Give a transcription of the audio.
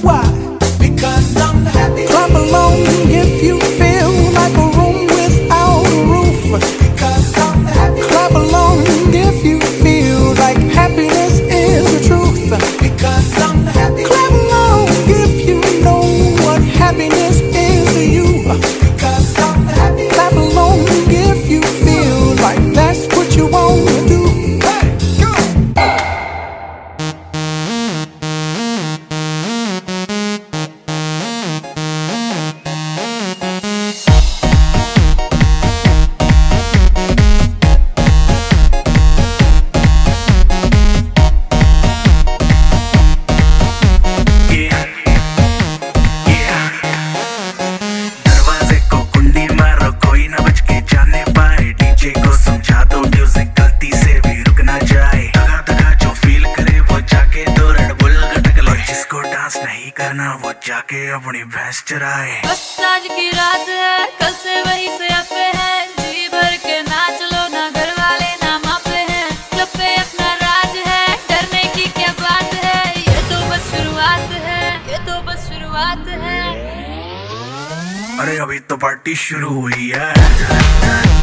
Why? Because I'm happy. Clap along if you feel like a room without a roof. Because I'm happy. Clap along if you feel like happiness is the truth. Because I'm happy. Clap along if you know what happiness is to you. Because I'm happy. Clap along if you feel like that's what you want to do. Hey, go! नहीं करना वो जाके अपनी भैंस चराए। बस आज की रात है, कल से वही से अपे है, जी भर के नाच लो ना, घर वाले ना मापे हैं, क्लब पे अपना राज है, डरने की क्या बात है, ये तो बस शुरुआत है, ये तो बस शुरुआत है। अरे अभी तो पार्टी शुरू हुई है।